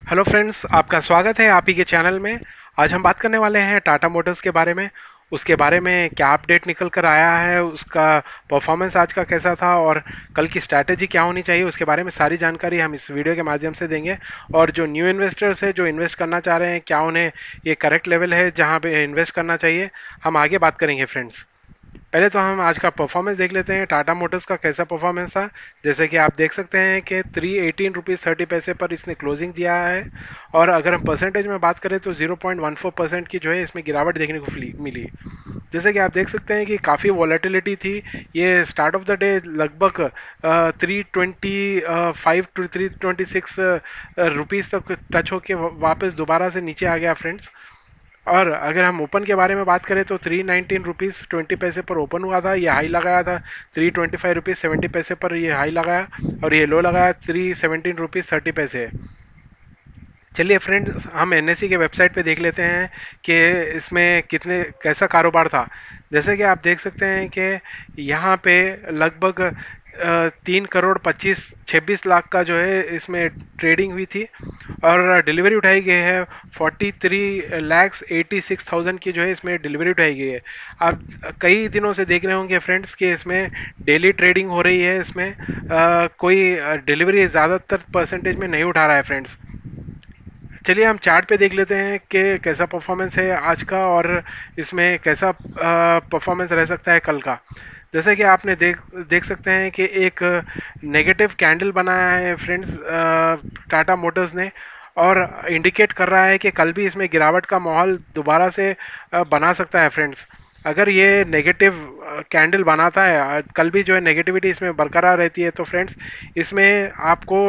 Hello friends, आपका स्वागत है आप ही के चैनल में। आज हम बात करने वाले हैं टाटा मोटर्स के बारे में। उसके बारे में क्या अपडेट निकल कर आया है, उसका परफॉर्मेंस आज का कैसा था और कल की स्ट्रैटेजी क्या होनी चाहिए, उसके बारे में सारी जानकारी हम इस वीडियो के माध्यम से देंगे। और जो न्यू इन्वेस्टर्स है, जो इन्वेस्ट करना चाह रहे हैं, क्या उन्हें ये करेक्ट लेवल है जहाँ पे इन्वेस्ट करना चाहिए, हम आगे बात करेंगे फ्रेंड्स। पहले तो हम आज का परफॉर्मेंस देख लेते हैं, टाटा मोटर्स का कैसा परफॉर्मेंस था। जैसे कि आप देख सकते हैं कि 318 रुपीज़ 30 पैसे पर इसने क्लोजिंग दिया है। और अगर हम परसेंटेज में बात करें तो 0.14% की जो है इसमें गिरावट देखने को मिली। जैसे कि आप देख सकते हैं कि काफ़ी वॉलेटिलिटी थी। ये स्टार्ट ऑफ द डे लगभग 325 टू 326 रुपीज़ तक टच होके वापस दोबारा से नीचे आ गया फ्रेंड्स। और अगर हम ओपन के बारे में बात करें तो 319 रुपीज़ 20 पैसे पर ओपन हुआ था, ये हाई लगाया था 325 रुपीज़ 70 पैसे पर, ये हाई लगाया। और ये लो लगाया 317 रुपीज़ 30 पैसे। चलिए फ्रेंड्स, हम एनएससी के वेबसाइट पे देख लेते हैं कि इसमें कितने कैसा कारोबार था। जैसे कि आप देख सकते हैं कि यहाँ पे लगभग 3 करोड़ 25 26 लाख का जो है इसमें ट्रेडिंग हुई थी। और डिलीवरी उठाई गई है 43 लाख 86 थाउजेंड की जो है इसमें डिलीवरी उठाई गई है। आप कई दिनों से देख रहे होंगे फ्रेंड्स कि इसमें डेली ट्रेडिंग हो रही है। इसमें कोई डिलीवरी ज़्यादातर परसेंटेज में नहीं उठा रहा है फ्रेंड्स। चलिए हम चार्ट पे देख लेते हैं कि कैसा परफॉर्मेंस है आज का और इसमें कैसा परफॉर्मेंस रह सकता है कल का। जैसे कि आपने देख सकते हैं कि एक नेगेटिव कैंडल बनाया है फ्रेंड्स टाटा मोटर्स ने। और इंडिकेट कर रहा है कि कल भी इसमें गिरावट का माहौल दोबारा से बना सकता है फ्रेंड्स। अगर ये नेगेटिव कैंडल बनाता है, कल भी जो है नेगेटिविटी इसमें बरकरार रहती है, तो फ्रेंड्स इसमें आपको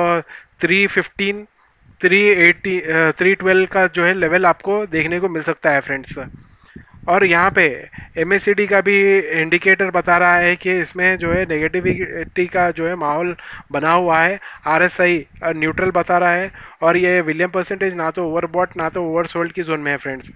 315 380 312 का जो है लेवल आपको देखने को मिल सकता है फ्रेंड्स। और यहाँ पे एमएससीडी का भी इंडिकेटर बता रहा है कि इसमें जो है नेगेटिविटी का जो है माहौल बना हुआ है। आरएसआई न्यूट्रल बता रहा है। और ये विलियम परसेंटेज ना तो ओवरबॉट ना तो ओवरसोल्ड की जोन में है फ्रेंड्स।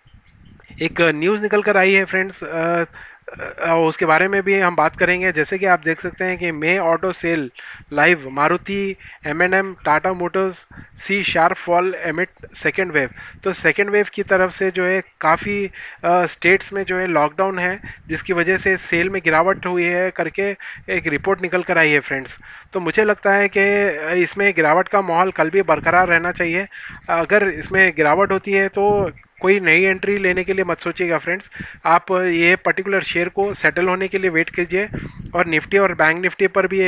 एक न्यूज़ निकल कर आई है फ्रेंड्स, उसके बारे में भी हम बात करेंगे। जैसे कि आप देख सकते हैं कि May auto sale live Maruti M Tata motors see sharp fall amid second wave. तो सेकेंड वेव की तरफ से जो है काफ़ी स्टेट्स में जो है लॉकडाउन है, जिसकी वजह से सेल में गिरावट हुई है करके एक रिपोर्ट निकल कर आई है फ्रेंड्स। तो मुझे लगता है कि इसमें गिरावट का माहौल कल भी बरकरार रहना चाहिए। अगर इसमें गिरावट होती है तो कोई नई एंट्री लेने के लिए मत सोचिएगा फ्रेंड्स। आप ये पर्टिकुलर शेयर को सेटल होने के लिए वेट कीजिए। और निफ्टी और बैंक निफ्टी पर भी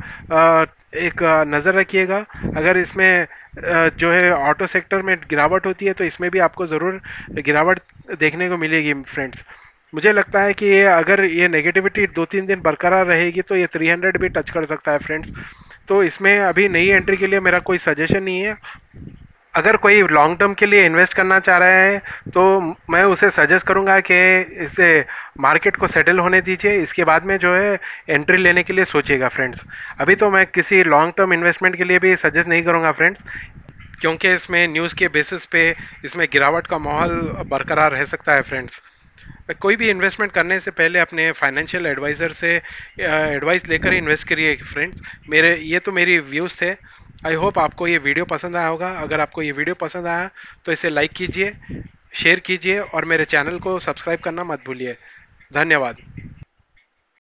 एक नज़र रखिएगा। अगर इसमें जो है ऑटो सेक्टर में गिरावट होती है तो इसमें भी आपको ज़रूर गिरावट देखने को मिलेगी फ्रेंड्स। मुझे लगता है कि ये अगर ये नेगेटिविटी 2-3 दिन बरकरार रहेगी तो ये 300 भी टच कर सकता है फ्रेंड्स। तो इसमें अभी नई एंट्री के लिए मेरा कोई सजेशन नहीं है। अगर कोई लॉन्ग टर्म के लिए इन्वेस्ट करना चाह रहा है तो मैं उसे सजेस्ट करूंगा कि इसे मार्केट को सेटल होने दीजिए, इसके बाद में जो है एंट्री लेने के लिए सोचिएगा फ्रेंड्स। अभी तो मैं किसी लॉन्ग टर्म इन्वेस्टमेंट के लिए भी सजेस्ट नहीं करूंगा फ्रेंड्स, क्योंकि इसमें न्यूज़ के बेसिस पे इसमें गिरावट का माहौल बरकरार रह सकता है फ्रेंड्स। कोई भी इन्वेस्टमेंट करने से पहले अपने फाइनेंशियल एडवाइज़र से एडवाइस लेकर ही इन्वेस्ट करिए फ्रेंड्स। मेरी व्यूज़ थे। आई होप आपको ये वीडियो पसंद आया होगा। अगर आपको ये वीडियो पसंद आया तो इसे लाइक कीजिए, शेयर कीजिए और मेरे चैनल को सब्सक्राइब करना मत भूलिए। धन्यवाद।